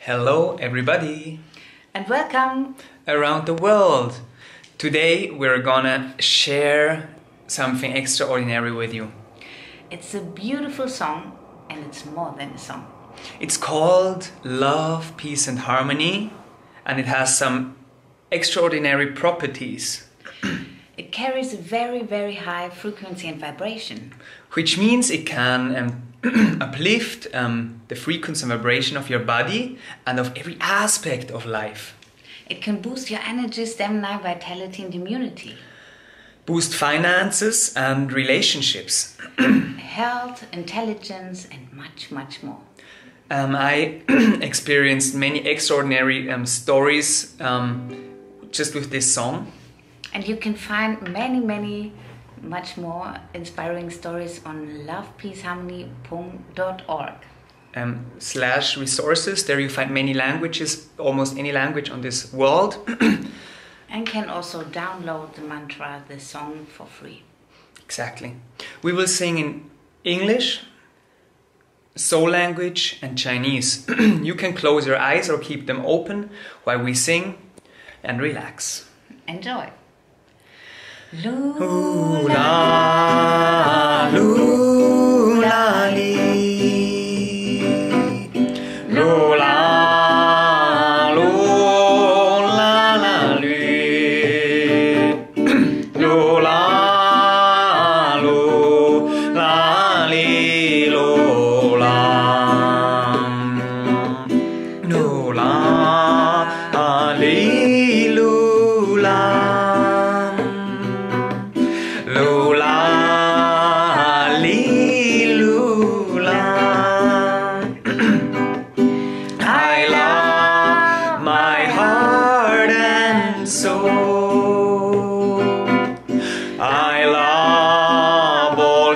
Hello everybody And welcome around the world. Today we're gonna share something extraordinary with you. It's a beautiful song and it's more than a song. It's called Love, Peace and Harmony and it has some extraordinary properties. It carries a very, very high frequency and vibration. Which means it can uplift the frequency and vibration of your body and of every aspect of life. It can boost your energy, stamina, vitality and immunity. Boost finances and relationships. Health, intelligence and much, much more. I experienced many extraordinary stories just with this song. And you can find many, much more inspiring stories on lovepeaceharmony.org. /resources. There you find many languages, almost any language on this world. And can also download the mantra, the song for free. Exactly. We will sing in English, Soul language and Chinese. You can close your eyes or keep them open while we sing and relax. Enjoy. Lula, lula, li. Lula, lula, la, li. Lula, lula, li, lula. Lula, li, lula. Lula, li, lula. I love my heart and soul. I love all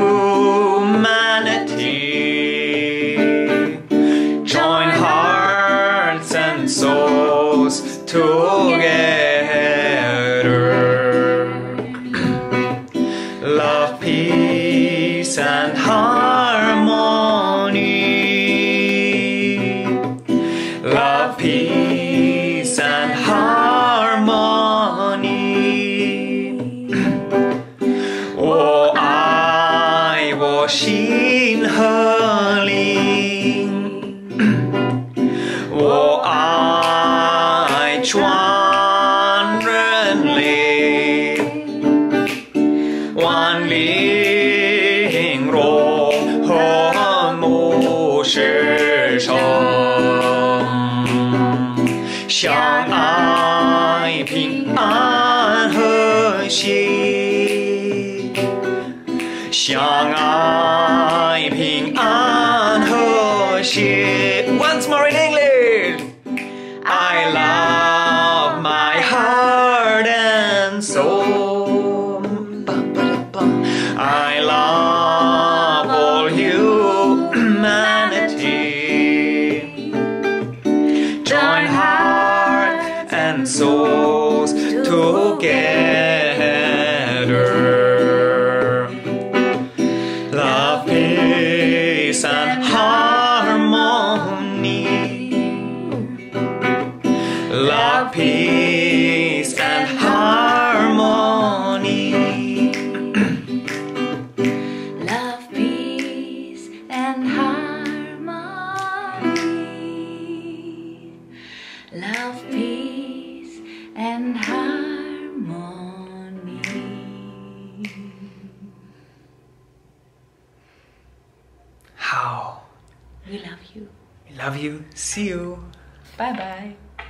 humanity. Join hearts and souls together. Love, peace and harmony. Love, peace and harmony. Oh, I was Xin Heling. Oh, I Chuan Ren Lei. 万灵肉和睦是生，相爱平安和谐，相爱平安和谐。Once more in English. I love my heart and soul. I love all humanity. Join heart and souls together. Love, peace and harmony. Love, peace and harmony. Love, peace, and harmony. Love, peace, and harmony. How? We love you. We love you. See you. Bye bye.